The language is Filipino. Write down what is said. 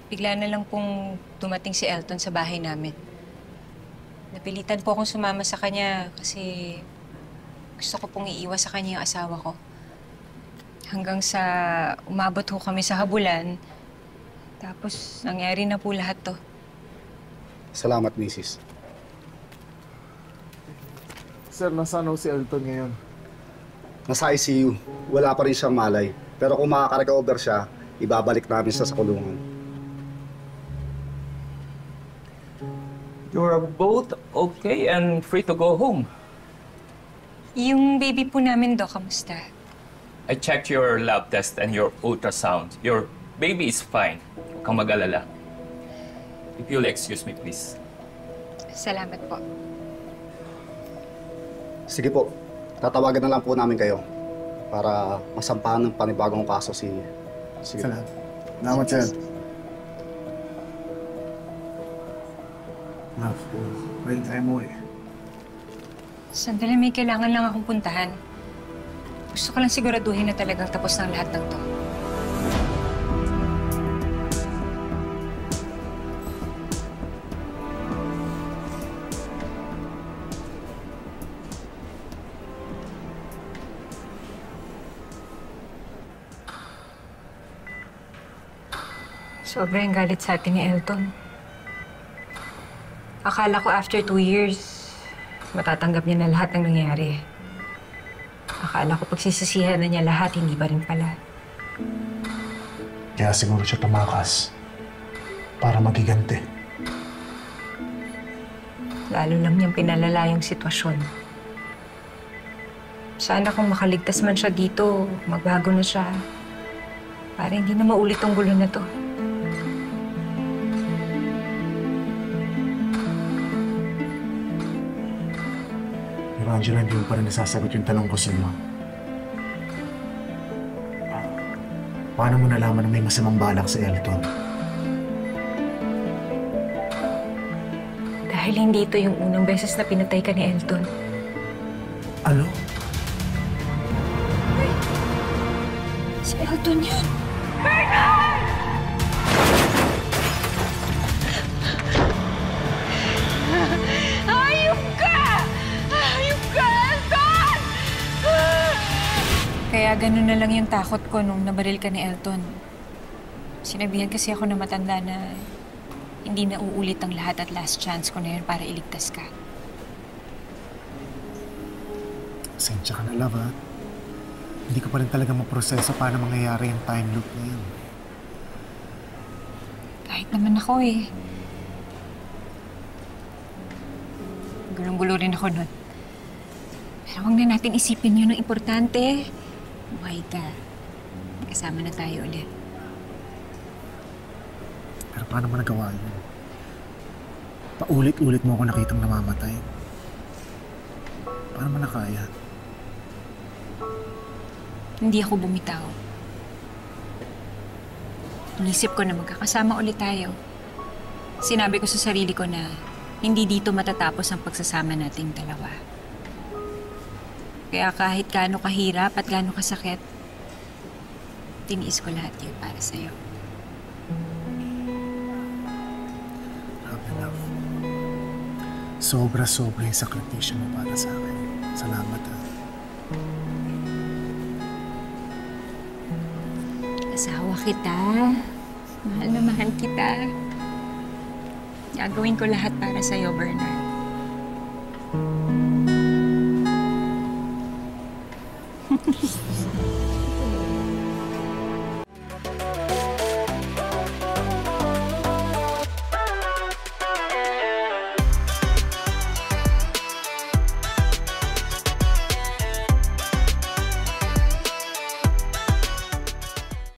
Bigla na lang pong dumating si Elton sa bahay namin. Napilitan po akong sumama sa kanya kasi gusto ko pong iiwas sa kanya yung asawa ko. Hanggang sa umabot ho kami sa habulan, tapos nangyari na po lahat to. Salamat, Mrs. Sir, nasaan si Elton ngayon? Nasa ICU. Wala pa rin siyang malay. Pero kung makaka-recover siya, ibabalik namin siya sa kulungan. You're both okay and free to go home. Yung baby po namin, Dok, kamusta? I checked your lab test and your ultrasound. Your baby is fine. Huwag kang mag-alala. If you'll excuse me, please. Salamat po. Sige po, tatawagan na lang po namin kayo para masampahan ng panibagong kaso si... Sige. Salamat, sir. Love, pwede tayo mo eh. Sandali, may kailangan lang akong puntahan. Gusto ko lang siguraduhin na talagang tapos ng lahat ng to. Sobrang galit sa atin ni Elton. Akala ko after 2 years, matatanggap niya na lahat ng nangyari. Akala ko pagsisisihan na niya lahat, hindi pa rin pala. Kaya siguro siya tumakas para magiganti. Lalo lang niyang pinalala yung sitwasyon. Sana kung makaligtas man siya dito, magbago na siya. Para hindi na maulit ang gulo na to. Pero Angela, hindi mo pa rin nasasagot yung tanong ko sa iyo. Paano mo nalaman na may masamang balak si Elton? Dahil hindi ito yung unang beses na pinatay ka ni Elton. Ano? Si Elton yun! Hayop ka! Hayop ka, Elton! Kaya ganun na lang yung takot ko nung nabaril ka ni Elton. Sinabihan kasi ako na matanda na hindi na uulit ang lahat at last chance ko na yun para iligtas ka. Pasensya ka na, love, ha? Hindi ko pa rin talaga maproseso paano mangyayari yung time loop na yun. Kahit naman ako eh. Gulong-gulo rin ako nun. Pero huwag na natin isipin yun ang importante. Buhay ka. Kasama na tayo ulit. Pero paano mo nagawa yun? Paulit-ulit mo ako nakitang namamatay. Paano mo nakaya? Hindi ako bumitaw. Inisip ko na magkakasama ulit tayo. Sinabi ko sa sarili ko na hindi dito matatapos ang pagsasama nating dalawa. Kaya kahit gaano kahirap at gaano kasakit, tiniis ko lahat yun para sa'yo. Love. Sobra-sobra yung sakripisyo mo para sa akin. Salamat, ha. Asawa kita. Mahal na mahal kita. Gagawin ko lahat para sa'yo, Bernard.